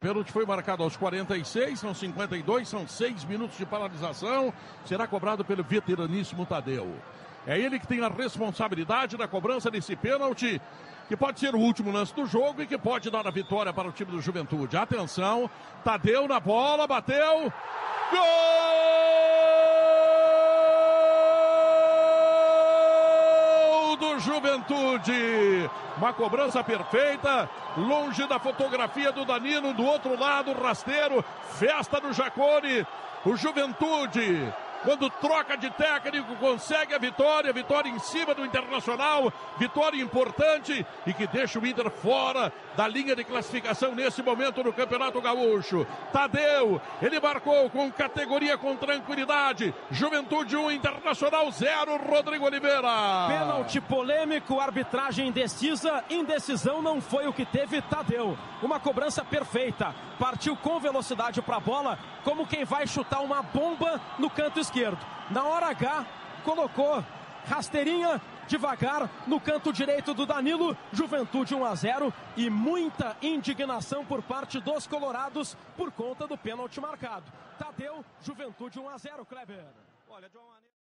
pênalti foi marcado aos 46, são 52, são 6 minutos de paralisação. Será cobrado pelo veteraníssimo Tadeu. É ele que tem a responsabilidade da cobrança desse pênalti, que pode ser o último lance do jogo e que pode dar a vitória para o time do Juventude. Atenção, Tadeu na bola, bateu, gol do Juventude! Uma cobrança perfeita, longe da fotografia do Danilo, do outro lado, rasteiro, festa do Jacone, o Juventude. Quando troca de técnico, consegue a vitória em cima do Internacional, vitória importante e que deixa o Inter fora da linha de classificação nesse momento no Campeonato Gaúcho. Tadeu, ele marcou com categoria, com tranquilidade. Juventude 1, Internacional 0, Rodrigo Oliveira. Pênalti polêmico, arbitragem indecisa, indecisão não foi o que teve Tadeu. Uma cobrança perfeita, partiu com velocidade para a bola, como quem vai chutar uma bomba no canto esquerdo. Na hora H, colocou rasteirinha devagar no canto direito do Danilo. Juventude 1-0 e muita indignação por parte dos colorados por conta do pênalti marcado. Tadeu, Juventude 1-0, Kleber. Olha,